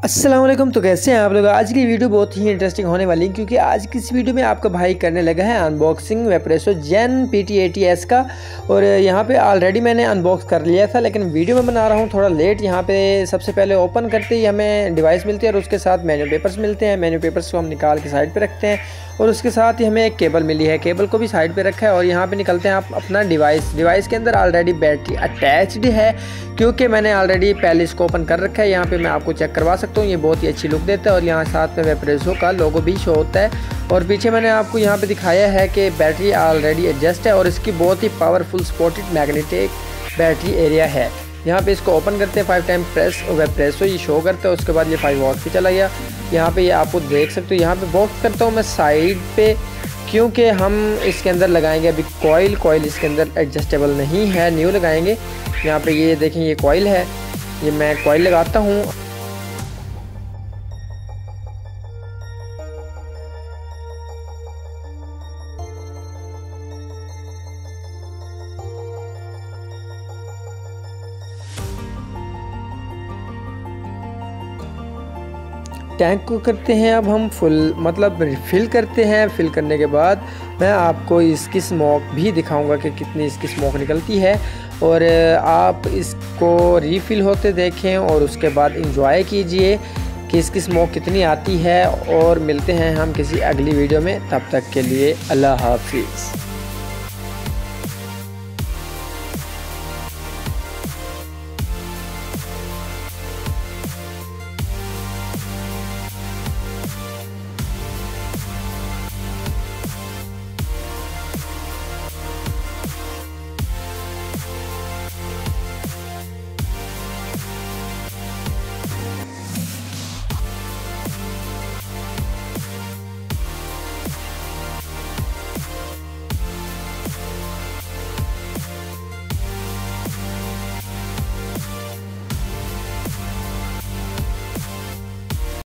अस्सलाम वालेकुम। तो कैसे हैं आप लोग। आज की वीडियो बहुत ही इंटरेस्टिंग होने वाली है क्योंकि आज की इस वीडियो में आपका भाई करने लगा है अनबॉक्सिंग वेप्रेसो जेन PT80S का। और यहाँ पे ऑलरेडी मैंने अनबॉक्स कर लिया था, लेकिन वीडियो में बना रहा हूँ थोड़ा लेट। यहाँ पे सबसे पहले ओपन करते ही हमें डिवाइस मिलती है और उसके साथ मेन्यू पेपर्स मिलते हैं। मेन्यू पेपर्स को हम निकाल के साइड पर रखते हैं और उसके साथ ही हमें एक केबल मिली है, केबल को भी साइड पे रखा है। और यहाँ पे निकलते हैं आप अपना डिवाइस के अंदर ऑलरेडी बैटरी अटैच्ड है क्योंकि मैंने ऑलरेडी पहले इसको ओपन कर रखा है। यहाँ पे मैं आपको चेक करवा सकता हूँ, ये बहुत ही अच्छी लुक देता है। और यहाँ साथ में वेप्रेसो का लोगो भी शो होता है और पीछे मैंने आपको यहाँ पे दिखाया है कि बैटरी ऑलरेडी एडजस्ट है और इसकी बहुत ही powerful supported magnetic battery area है। यहाँ पे इसको ओपन करते हैं 5 टाइम प्रेस वेप्रेसो ये शो करता है। उसके बाद ये 5 वॉट पे चला गया। यहाँ पे ये आपको देख सकते हो। यहाँ पे बॉक्स करता हूँ मैं साइड पे क्योंकि हम इसके अंदर लगाएंगे अभी कॉइल इसके अंदर एडजस्टेबल नहीं है, न्यू लगाएंगे। यहाँ पे ये देखें ये कॉइल है, ये मैं कॉइल लगाता हूँ। टैंक को करते हैं अब हम फुल, मतलब रिफ़िल करते हैं। फिल करने के बाद मैं आपको इसकी स्मोक भी दिखाऊंगा कि कितनी इसकी स्मोक निकलती है और आप इसको रीफ़िल होते देखें और उसके बाद इंजॉय कीजिए कि इसकी स्मोक कितनी आती है। और मिलते हैं हम किसी अगली वीडियो में, तब तक के लिए अल्लाह हाफिज़।